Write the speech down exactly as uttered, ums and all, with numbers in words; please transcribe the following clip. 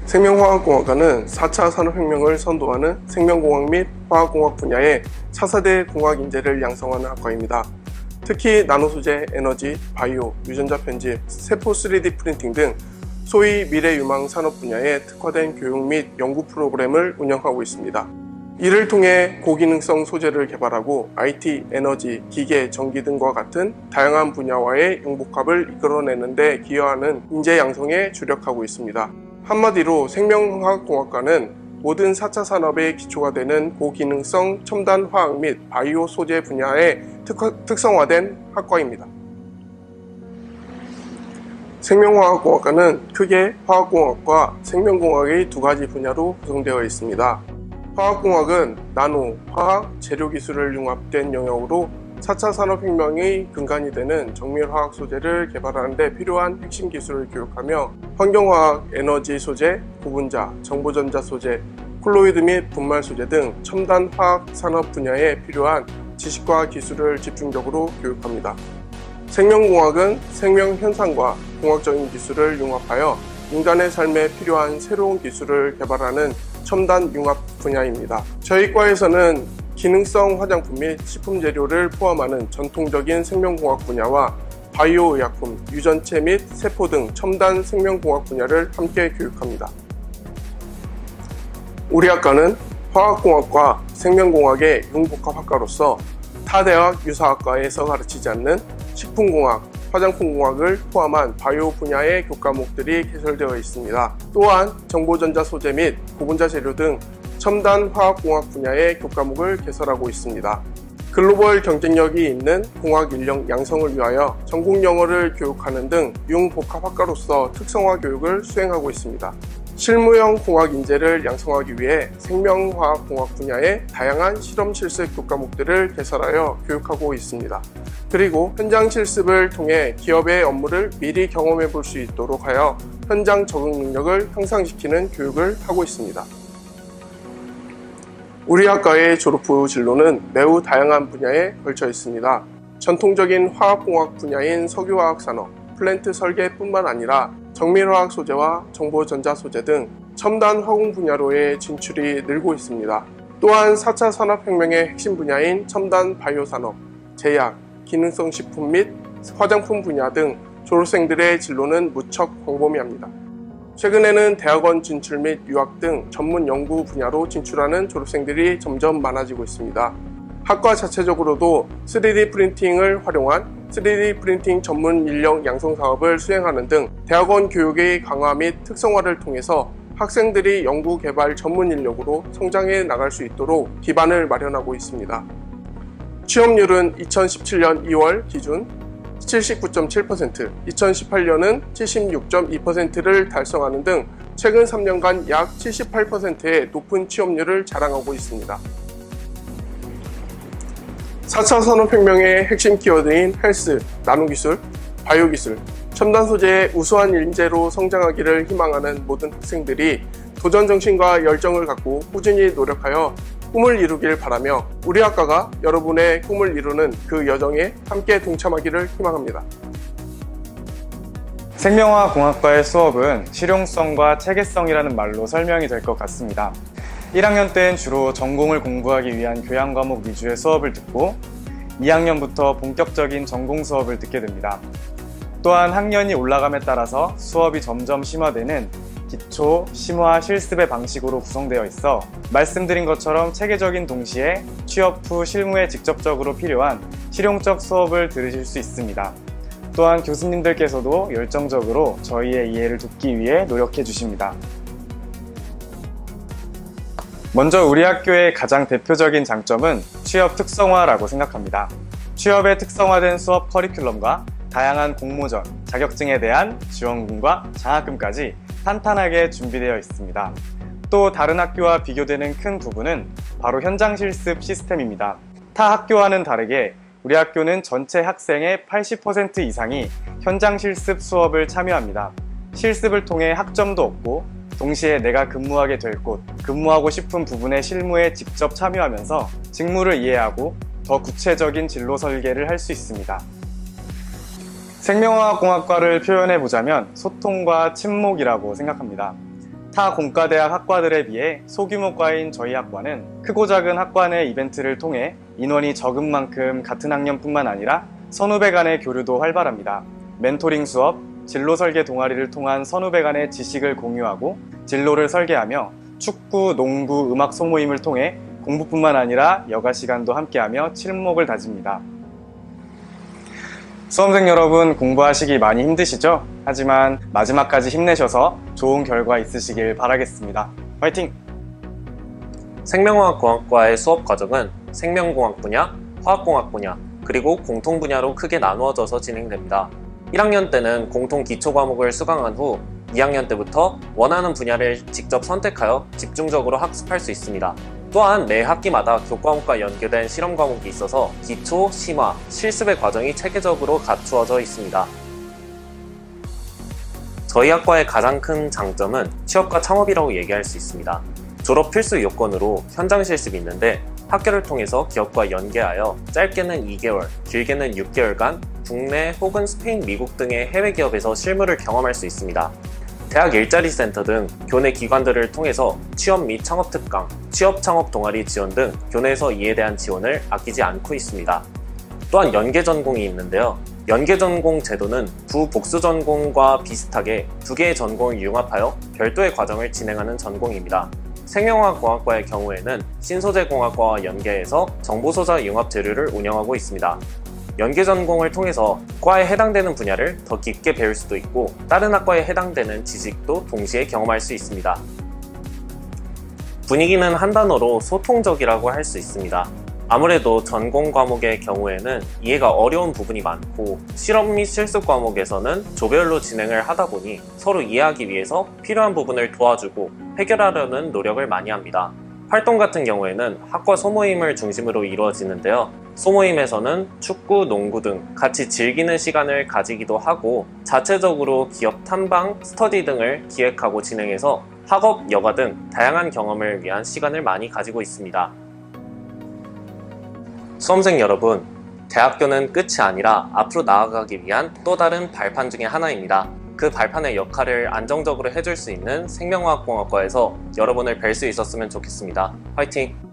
생명화학공학과는 사 차 산업혁명을 선도하는 생명공학 및 화학공학 분야의 차세대 공학 인재를 양성하는 학과입니다. 특히 나노소재, 에너지, 바이오, 유전자 편집, 세포 쓰리디 프린팅 등 소위 미래유망 산업 분야에 특화된 교육 및 연구 프로그램을 운영하고 있습니다. 이를 통해 고기능성 소재를 개발하고 아이티, 에너지, 기계, 전기 등과 같은 다양한 분야와의 융복합을 이끌어내는 데 기여하는 인재 양성에 주력하고 있습니다. 한마디로 생명화학공학과는 모든 사 차 산업의 기초가 되는 고기능성 첨단 화학 및 바이오 소재 분야에 특화, 특성화된 학과입니다. 생명화학공학과는 크게 화학공학과 생명공학의 두 가지 분야로 구성되어 있습니다. 화학공학은 나노, 화학, 재료기술을 융합된 영역으로 사 차 산업혁명의 근간이 되는 정밀화학 소재를 개발하는 데 필요한 핵심 기술을 교육하며 환경화학, 에너지 소재, 고분자, 정보전자 소재, 콜로이드 및 분말 소재 등 첨단 화학 산업 분야에 필요한 지식과 기술을 집중적으로 교육합니다. 생명공학은 생명 현상과 공학적인 기술을 융합하여 인간의 삶에 필요한 새로운 기술을 개발하는 첨단 융합 분야입니다. 저희 과에서는 기능성 화장품 및 식품 재료를 포함하는 전통적인 생명공학 분야와 바이오 의약품, 유전체 및 세포 등 첨단 생명공학 분야를 함께 교육합니다. 우리 학과는 화학공학과 생명공학의 융복합학과로서 타 대학 유사학과에서 가르치지 않는 식품공학, 화장품공학을 포함한 바이오 분야의 교과목들이 개설되어 있습니다. 또한 정보전자 소재 및 고분자 재료 등 첨단 화학공학 분야의 교과목을 개설하고 있습니다. 글로벌 경쟁력이 있는 공학 인력 양성을 위하여 전국 영어를 교육하는 등 융복합학과로서 특성화 교육을 수행하고 있습니다. 실무형 공학 인재를 양성하기 위해 생명화학공학 분야의 다양한 실험 실습 교과목들을 개설하여 교육하고 있습니다. 그리고 현장 실습을 통해 기업의 업무를 미리 경험해 볼 수 있도록 하여 현장 적응 능력을 향상시키는 교육을 하고 있습니다. 우리 학과의 졸업 후 진로는 매우 다양한 분야에 걸쳐 있습니다. 전통적인 화학공학 분야인 석유화학 산업, 플랜트 설계뿐만 아니라 정밀화학 소재와 정보전자 소재 등 첨단 화공 분야로의 진출이 늘고 있습니다. 또한 사 차 산업혁명의 핵심 분야인 첨단 바이오 산업, 제약, 기능성 식품 및 화장품 분야 등 졸업생들의 진로는 무척 광범위합니다. 최근에는 대학원 진출 및 유학 등 전문 연구 분야로 진출하는 졸업생들이 점점 많아지고 있습니다. 학과 자체적으로도 쓰리디 프린팅을 활용한 쓰리디 프린팅 전문 인력 양성 사업을 수행하는 등 대학원 교육의 강화 및 특성화를 통해서 학생들이 연구 개발 전문 인력으로 성장해 나갈 수 있도록 기반을 마련하고 있습니다. 취업률은 이천십칠 년 이월 기준 칠십구 점 칠 퍼센트, 이천십팔 년은 칠십육 점 이 퍼센트를 달성하는 등 최근 삼 년간 약 칠십팔 퍼센트의 높은 취업률을 자랑하고 있습니다. 사 차 산업혁명의 핵심 키워드인 헬스, 나노기술, 바이오기술, 첨단 소재의 우수한 인재로 성장하기를 희망하는 모든 학생들이 도전정신과 열정을 갖고 꾸준히 노력하여 꿈을 이루길 바라며 우리 학과가 여러분의 꿈을 이루는 그 여정에 함께 동참하기를 희망합니다. 생명화학공학과의 수업은 실용성과 체계성이라는 말로 설명이 될 것 같습니다. 일 학년 때는 주로 전공을 공부하기 위한 교양 과목 위주의 수업을 듣고 이 학년부터 본격적인 전공 수업을 듣게 됩니다. 또한 학년이 올라감에 따라서 수업이 점점 심화되는 기초, 심화, 실습의 방식으로 구성되어 있어 말씀드린 것처럼 체계적인 동시에 취업 후 실무에 직접적으로 필요한 실용적 수업을 들으실 수 있습니다. 또한 교수님들께서도 열정적으로 저희의 이해를 돕기 위해 노력해 주십니다. 먼저 우리 학교의 가장 대표적인 장점은 취업 특성화라고 생각합니다. 취업에 특성화된 수업 커리큘럼과 다양한 공모전, 자격증에 대한 지원금과 장학금까지 탄탄하게 준비되어 있습니다. 또 다른 학교와 비교되는 큰 부분은 바로 현장 실습 시스템입니다. 타 학교와는 다르게 우리 학교는 전체 학생의 팔십 퍼센트 이상이 현장 실습 수업을 참여합니다. 실습을 통해 학점도 얻고 동시에 내가 근무하게 될 곳, 근무하고 싶은 부분의 실무에 직접 참여하면서 직무를 이해하고 더 구체적인 진로 설계를 할 수 있습니다. 생명화학공학과를 표현해 보자면 소통과 친목이라고 생각합니다. 타 공과대학 학과들에 비해 소규모 과인 저희 학과는 크고 작은 학과 내 이벤트를 통해 인원이 적은 만큼 같은 학년뿐만 아니라 선후배 간의 교류도 활발합니다. 멘토링 수업, 진로 설계 동아리를 통한 선후배 간의 지식을 공유하고 진로를 설계하며 축구, 농구, 음악 소모임을 통해 공부뿐만 아니라 여가 시간도 함께하며 친목을 다집니다. 수험생 여러분, 공부하시기 많이 힘드시죠? 하지만 마지막까지 힘내셔서 좋은 결과 있으시길 바라겠습니다. 화이팅! 생명화학공학과의 수업 과정은 생명공학 분야, 화학공학 분야, 그리고 공통 분야로 크게 나누어져서 진행됩니다. 일 학년 때는 공통 기초 과목을 수강한 후 이 학년 때부터 원하는 분야를 직접 선택하여 집중적으로 학습할 수 있습니다. 또한 매 학기마다 교과목과 연계된 실험 과목이 있어서 기초, 심화, 실습의 과정이 체계적으로 갖추어져 있습니다. 저희 학과의 가장 큰 장점은 취업과 창업이라고 얘기할 수 있습니다. 졸업 필수 요건으로 현장 실습이 있는데 학교를 통해서 기업과 연계하여 짧게는 이 개월, 길게는 육 개월간 국내 혹은 스페인, 미국 등의 해외 기업에서 실무를 경험할 수 있습니다. 대학 일자리 센터 등 교내 기관들을 통해서 취업 및 창업 특강, 취업 창업 동아리 지원 등 교내에서 이에 대한 지원을 아끼지 않고 있습니다. 또한 연계 전공이 있는데요. 연계 전공 제도는 두 복수 전공과 비슷하게 두 개의 전공을 융합하여 별도의 과정을 진행하는 전공입니다. 생명화학공학과의 경우에는 신소재공학과와 연계해서 정보소자 융합 재료를 운영하고 있습니다. 연계 전공을 통해서 과에 해당되는 분야를 더 깊게 배울 수도 있고 다른 학과에 해당되는 지식도 동시에 경험할 수 있습니다. 분위기는 한 단어로 소통적이라고 할 수 있습니다. 아무래도 전공 과목의 경우에는 이해가 어려운 부분이 많고 실험 및 실습 과목에서는 조별로 진행을 하다 보니 서로 이해하기 위해서 필요한 부분을 도와주고 해결하려는 노력을 많이 합니다. 활동 같은 경우에는 학과 소모임을 중심으로 이루어지는데요. 소모임에서는 축구, 농구 등 같이 즐기는 시간을 가지기도 하고 자체적으로 기업 탐방, 스터디 등을 기획하고 진행해서 학업, 여가 등 다양한 경험을 위한 시간을 많이 가지고 있습니다. 수험생 여러분, 대학교는 끝이 아니라 앞으로 나아가기 위한 또 다른 발판 중에 하나입니다. 그 발판의 역할을 안정적으로 해줄 수 있는 생명화학공학과에서 여러분을 뵐 수 있었으면 좋겠습니다. 화이팅!